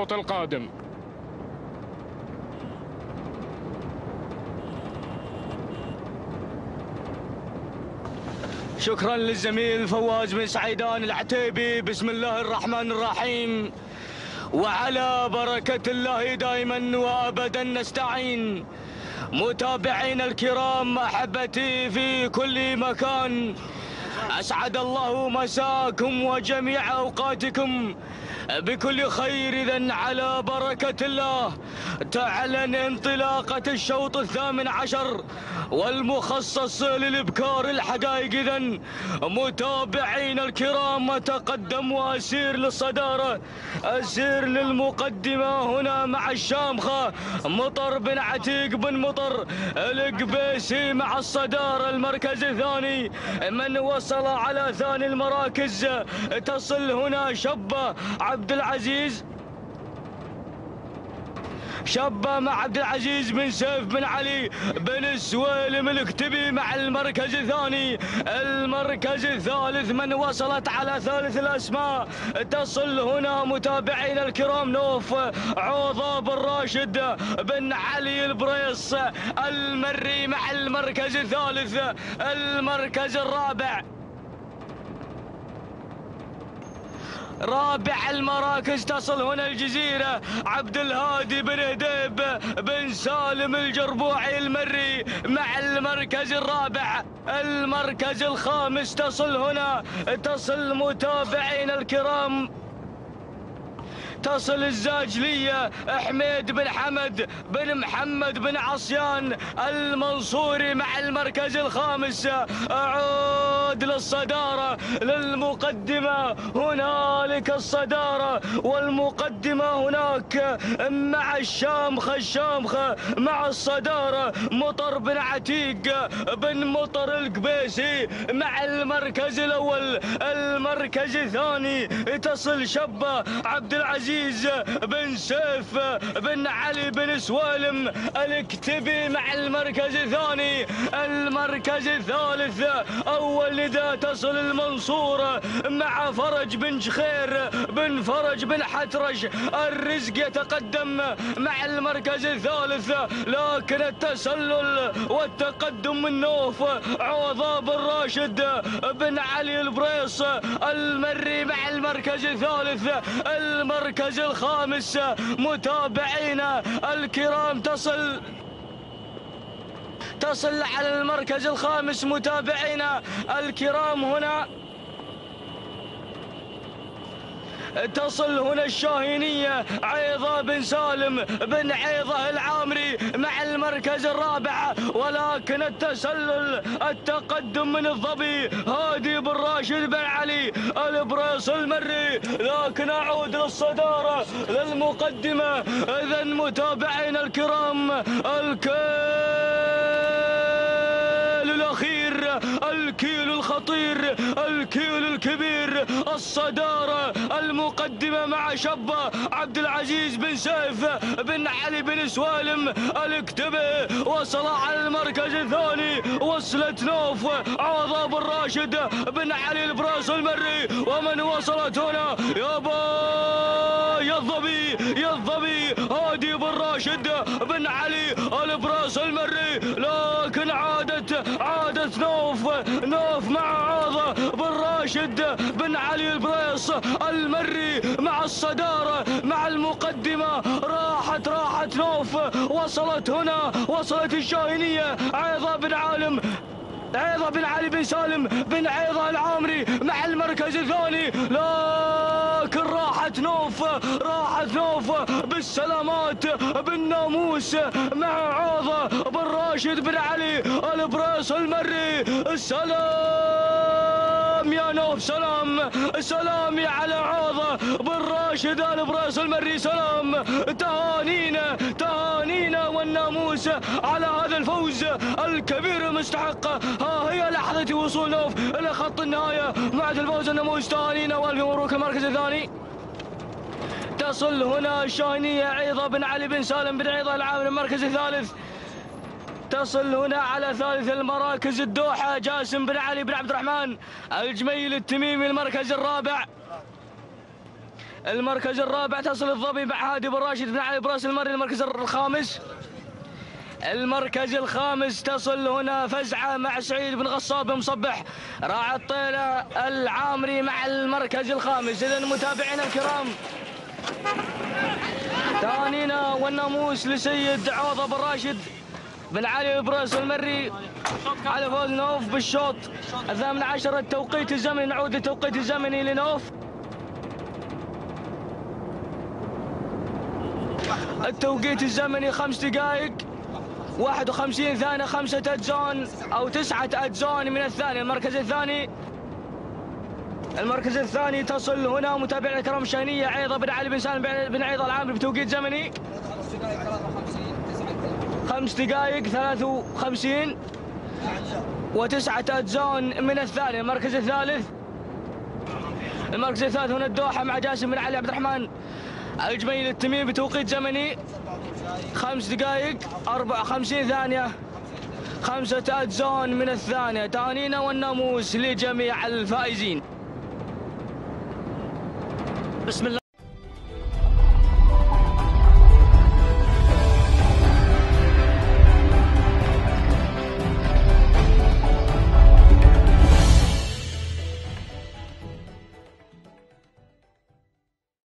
القادم. شكرا للزميل فواز بن سعيدان العتيبي. بسم الله الرحمن الرحيم، وعلى بركة الله دائما وأبدا نستعين. متابعينا الكرام، أحبتي في كل مكان، أسعد الله مساكم وجميع أوقاتكم بكل خير. إذن على بركة الله تعلن انطلاقة الشوط 18 والمخصص للإبكار الحدائق. إذن متابعينا الكرام، تقدم وأسير للصدارة، أسير للمقدمة هنا مع الشامخة مطر بن عتيق بن مطر القبيسي مع الصدارة. المركز الثاني من وصل على ثاني المراكز تصل هنا شبة عبد العزيز، شبة مع عبد العزيز بن سيف بن علي بن سويلم الكتبي مع المركز الثاني. المركز الثالث من وصلت على ثالث الأسماء تصل هنا متابعينا الكرام نوف عوضة بن راشد بن علي البريص المري مع المركز الثالث. المركز الرابع، رابع المراكز تصل هنا الجزيرة عبد الهادي بن هديب بن سالم الجربوعي المري مع المركز الرابع. المركز الخامس تصل هنا، تصل متابعينا الكرام، تصل الزاجلية حميد بن حمد بن محمد بن عصيان المنصوري مع المركز الخامس. عود للصدارة للمقدمة، هنالك الصدارة والمقدمة هناك مع الشامخة مع الصدارة مطر بن عتيق بن مطر القبيسي مع المركز الأول. المركز الثاني تصل شبة عبد العزيز بن سيف بن علي بن سويلم الكتبي مع المركز الثاني. المركز الثالث أول نداء تصل المنصورة مع فرج بن شخير بن فرج بن حترش الرزق يتقدم مع المركز الثالث، لكن التسلل والتقدم من نوف عوضة بن راشد بن علي البريص المري مع المركز الثالث. المركز الخامس متابعينا الكرام تصل على المركز الخامس متابعينا الكرام هنا، تصل هنا الشاهينية عيضة بن سالم بن عيضة العامري مع المركز الرابع، ولكن التسلل التقدم من الظبي هادي بن راشد بن علي البريص المري، لكن أعود للصدارة للمقدمة. إذن متابعينا الكرام، الأخير، الكيلو الخطير، الكيلو الكبير، الصدارة المقدمة مع شبة عبد العزيز بن سيف بن علي بن سويلم الكتبي. وصل على المركز الثاني، وصلت نوف عوضة بن راشد بن علي البراس المري، ومن وصلت هنا يا الظبي هادي بن راشد بن علي البراس المري، لكن عادت نوف مع عوضة بن راشد بن علي البريص المري مع الصدارة مع المقدمة. راحت نوف، وصلت الشاهينية عيضة بن علي بن سالم بن عيضة العامري مع المركز الثاني، لكن راحت نوف بالسلامات بالناموس مع عوضة بن راشد بن علي البريص المري. السلام يا نوف، سلام يا على عوضة بن راشد البريص المري، سلام، تهانينا والناموس على هذا الفوز الكبير المستحق. ها هي لحظة وصول نوف إلى خط النهاية بعد الفوز الناموس، تهانينا والف مبروك. المركز الثاني تصل هنا الشاهينية عيضة بن علي بن سالم بن عيضة العامري. المركز الثالث تصل هنا على ثالث المراكز الدوحة جاسم بن علي بن عبد الرحمن الجميل التميمي. المركز الرابع المركز الرابع تصل الظبي مع هادي بن راشد بن علي براس المري. المركز الخامس، المركز الخامس تصل هنا فزعة مع سعيد بن غصاب بن مصبح راعي الطيلة العامري مع المركز الخامس. إذن متابعينا الكرام، ثانينا والناموس لسيد عوضة بن راشد بن علي براس المري على فوز نوف بالشوط 18. التوقيت الزمني، نعود التوقيت الزمني لنوف. التوقيت الزمني 5 دقائق 51 ثانية، 5 أجزاء أو 9 أجزاء من الثانية. المركز الثاني تصل هنا متابعينا الكرام شانية عيضة بن علي بن سالم بن عيضة العامري بتوقيت زمني 5 دقائق 53 و9 أجزاء من الثانية. المركز الثالث هنا الدوحة مع جاسم بن علي عبد الرحمن الجميل التميمي بتوقيت زمني 5 دقائق 54 ثانية، 5 أجزاء من الثانية. تهانينا والناموس لجميع الفائزين. بسم الله.